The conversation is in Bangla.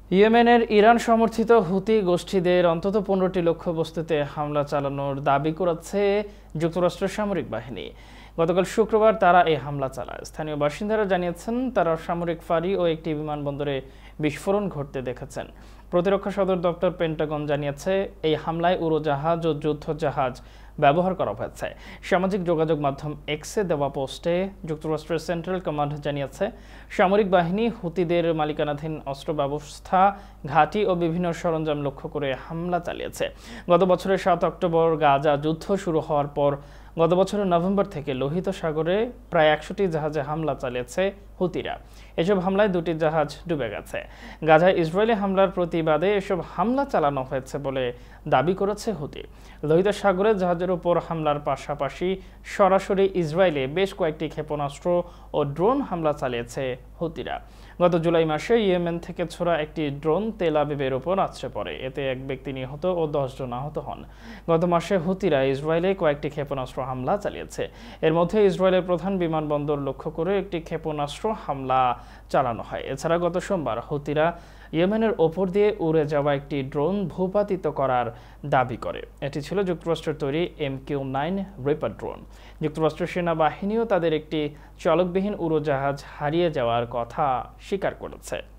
ইয়েমেনের ইরান সমর্থিত হুতি গোষ্ঠীদের অন্তত 15টি লক্ষ্যবস্তুতে হামলা চালানোর দাবি করেছে যুক্তরাষ্ট্রের সামরিক বাহিনী। গতকাল শুক্রবার তারা এই হামলা চালায়। স্থানীয় বাসিন্দারা জানিয়েছেন তারা সামরিক ফাঁড়ি ও একটি বিমানবন্দরে বিস্ফোরণ ঘটতে দেখেছেন। প্রতিরক্ষা সদর দপ্তর পেন্টাগন জানিয়েছে এই হামলায় উড়োজাহাজ ও যুদ্ধজাহাজ ব্যবহার করা হয়েছে। সামাজিক যোগাযোগ মাধ্যম এক্সে দেওয়া পোস্টে যুক্তরাষ্ট্রের সেন্ট্রাল কমান্ড জানিয়েছে সামরিক বাহিনী হুতিদের মালিকানাধীন অস্ত্র ব্যবস্থা, ঘাঁটি ও বিভিন্ন সরঞ্জাম লক্ষ্য করে হামলা চালিয়েছে। গত বছরের 7 অক্টোবর গাজা যুদ্ধ শুরু হওয়ার পর গত বছরের নভেম্বর থেকে লোহিত সাগরে প্রায় 100টি জাহাজে হামলা চালিয়েছে হুতিরা। এসব হামলায় 2টি জাহাজ ডুবে গেছে। গাজায় ইসরায়েলি হামলার প্রতিবাদে এসব হামলা চালানো হয়েছে বলে দাবি করেছে হুতি। লোহিত সাগরে জাহাজের উপর হামলার পাশাপাশি সরাসরি ইসরায়েলে বেশ কয়েকটি ক্ষেপণাস্ত্র ও ড্রোন হামলা চালিয়েছে হুতিরা। গত জুলাই মাসে ইয়েমেন থেকে ছোড়া একটি ড্রোন তেল আবিবের উপর আছড়ে পড়ে। এতে এক ব্যক্তি নিহত ও 10 জন আহত হন। গত মাসে হুতিরা ইসরায়েলে কয়েকটি ক্ষেপণাস্ত্র হামলা চালিয়েছে। এর মধ্যে ইসরায়েলের প্রধান বিমানবন্দর লক্ষ্য করে একটি ক্ষেপণাস্ত্র হামলা চালানো হয়। এছাড়া গত সোমবার হুতিরা ইয়েমেনের ওপর দিয়ে উড়ে যাওয়া একটি ড্রোন ভূপাতিত করার দাবি করে। এটি ছিল যুক্তরাষ্ট্রের তৈরি MQ-9 রিপার ড্রোন। যুক্তরাষ্ট্রের সেনাবাহিনীও তাদের একটি চালকবিহীন উড়োজাহাজ হারিয়ে যাওয়ার কথা স্বীকার করেছে।